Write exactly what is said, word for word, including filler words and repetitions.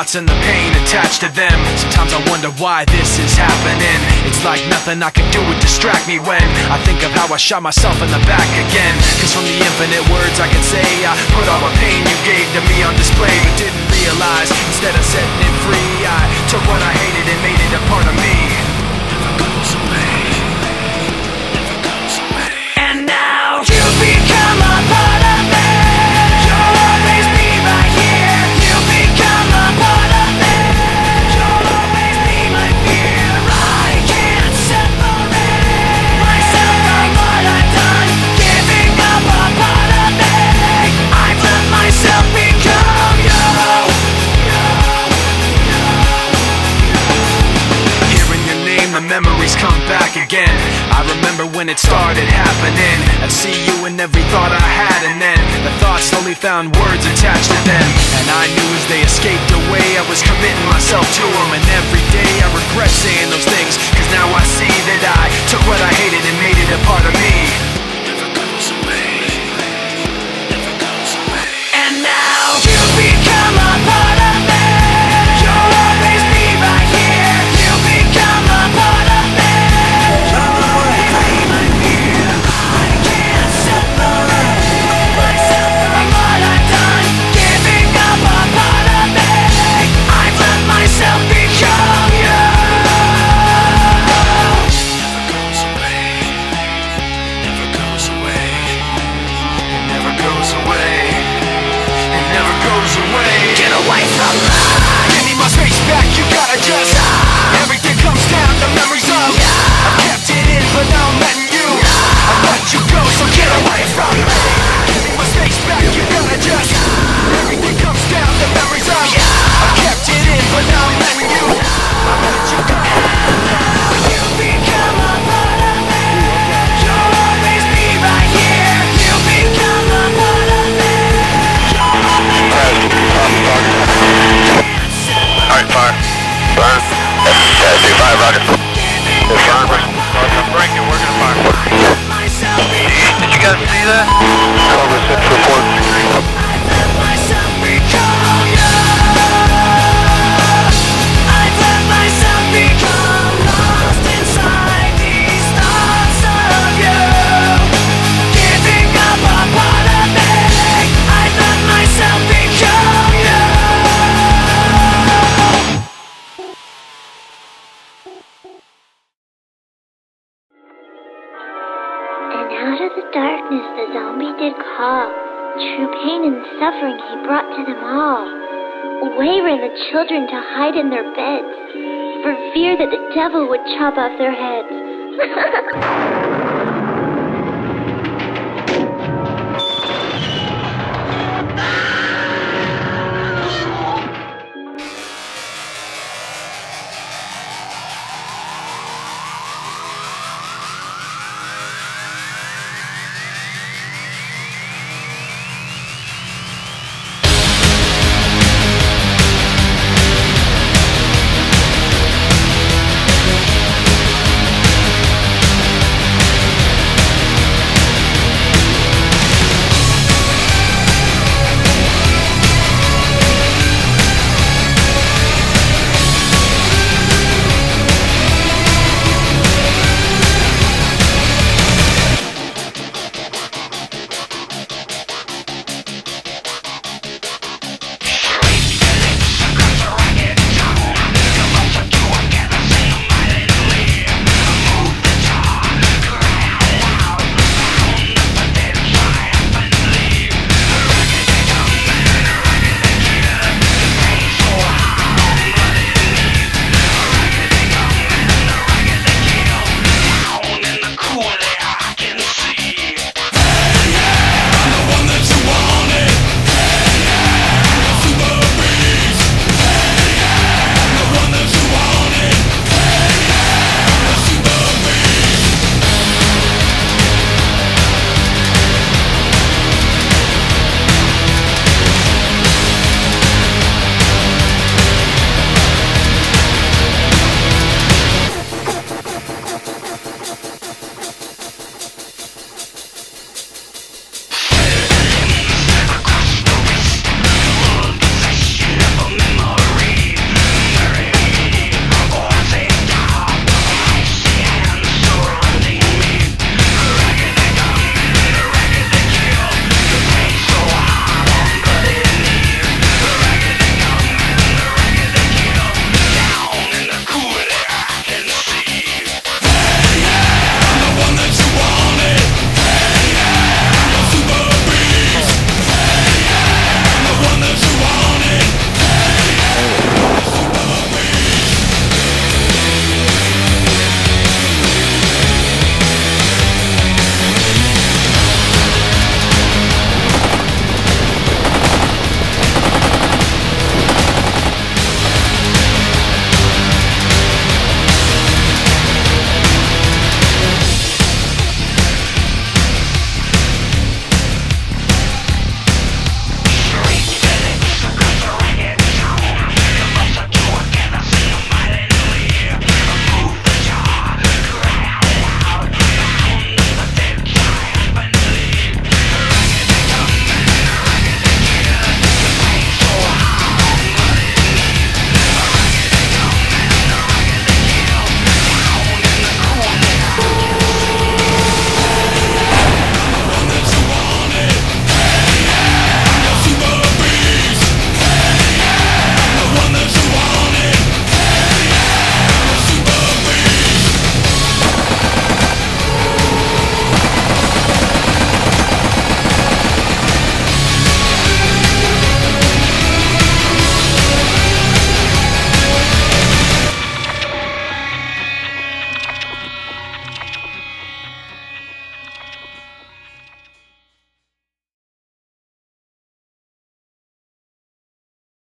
thoughts and the pain attached to them. Sometimes I wonder why this is happening. It's like nothing I can do would distract me when I think of how I shot myself in the back again. Cause from the infinite words I can say, I put all the pain you gave to me on display, but didn't realize instead of setting it free, I took what I hated and made it a part of me. Never goes away, never goes away. And now you become a part of me. You'll always be right here. You become a part of me. You'll always be my fear. I can't separate myself from what I've done. Giving up a part of me. I've let myself become you. Hearing your name, the memories come back again. I remember when it started happening. I'd see you in every thought I had, and then the thoughts slowly found words attached to them. And I knew as they escaped away, I was committing myself to them. And every day I regret saying those things, cause now I see that I took what I hated and made it a part of me. Never goes away, never goes away. And now you become a part of me. You'll always be right here. You become a part of me. You'll always be my fear. I can't separate myself from what I've done. Giving up a part of me. I've let myself become you. Never goes away, never goes away. It never goes away, it never goes away. Get away from me. Give me my space back, you gotta just everything comes down to memories of I kept it in, but now I'm letting you I let you go, so get away from me. Give me my space back, you gotta just everything comes down to memories of I kept it in, but now I'm letting you I let you go. You become a part of me. You'll always be right here. You become a part of me. Alright, fire. Burn. Yeah, do fire, rocket. It's burn. I'm breaking, we're gonna fire. Did you guys see that? Cover six report. I've let myself become lost inside these thoughts of you. Giving up a part of me. I've let myself become you. And out of the darkness the zombie did call. True pain and suffering he brought to them all. Away ran the children to hide in their beds, for fear that the devil would chop off their heads.